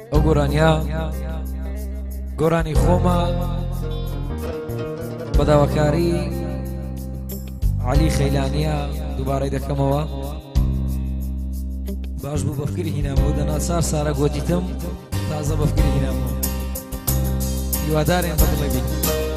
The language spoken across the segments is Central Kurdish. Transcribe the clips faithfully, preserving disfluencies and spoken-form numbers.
ئەو گۆرانیا گۆرانی خۆمە بەداواکاری عەلی خەیلانیە دووبارەی دەکەمەوە. باش بوو بەفکری هینامەوە دەناسار سارە گۆتیتم تازە بەفکری هینامەوە هیوادارێن بەدڵێ بین.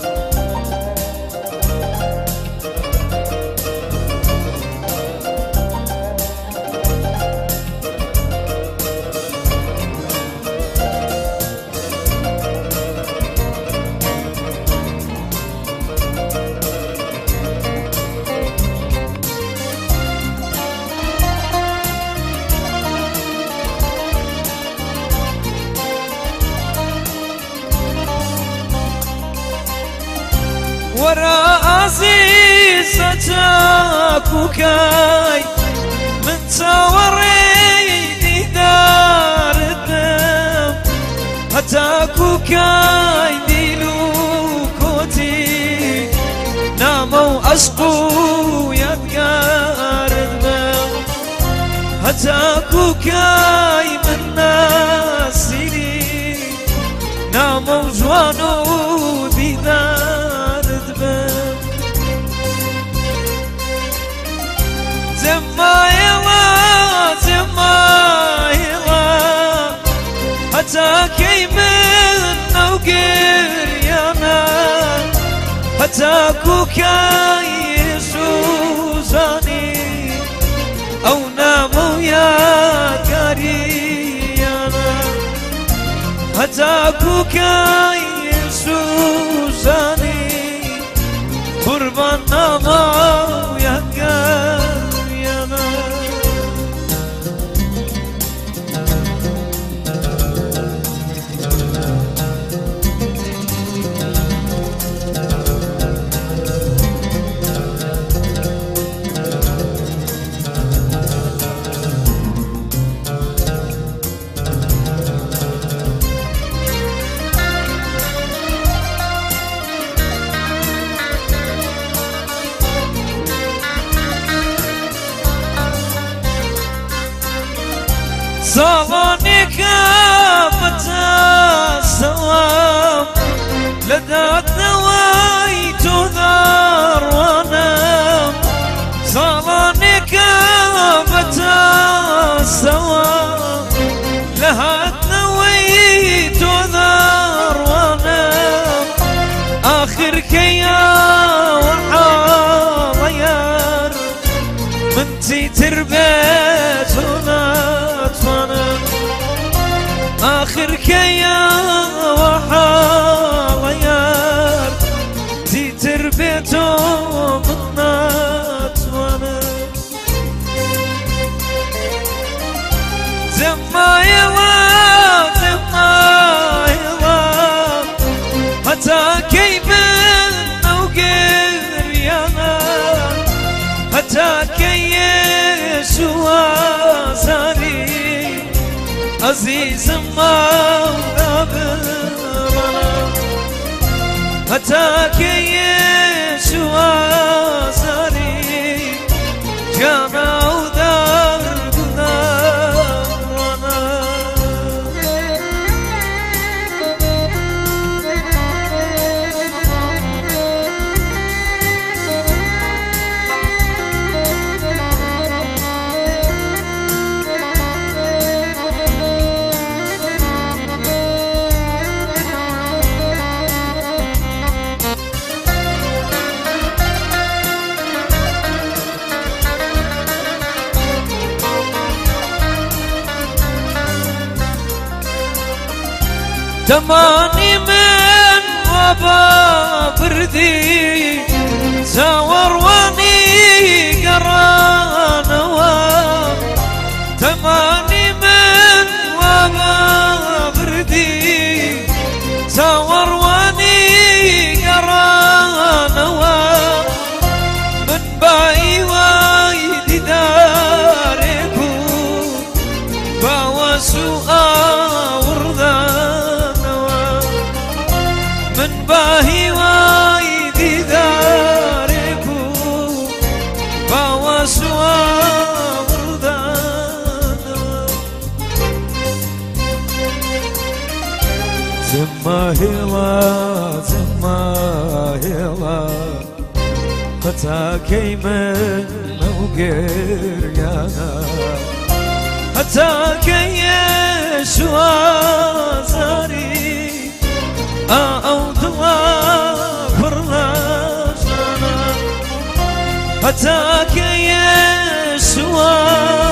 ورا عزيز جاكوكاي من توريني دار الدم هتاكوكاي ديلو كوتي نامو أشقو يدقار الدم هتاكوكاي من ناسيني نامو جوانو ديدار زمايلا زمايلا حتى كي من وقريانا حتى كوكاي سوزاني أو نامو يا كاريانا حتى كوكاي سوزاني قربان نامو يا كاريانا. صالونك متى سوام لذات نوايت ذار ونام صالونك متى سوام لهات نويت ذار ونام آخر كيا والحاضيار منتي تربيت آخر كيا وحاضيار تي تربيتو منات وانا زمايلا زمايلا حتى كيف نوقريانا حتى كي يسوى ساري عزيز ما نبرنا حتى كي يسوى ساري جانا ودار قدارنا. تماني من وبا بردي ساور واني قرانوا تماني من وبا بردي ساور واني قرانوا من باي وايد داركو باوسوا من باهي وايدي داركو باوسوا وردانا زما هلا زما هلا هتاكي من موقر يانا هتاكي يشوى زاري أو دوا فرلاشانا هتاكي يشوى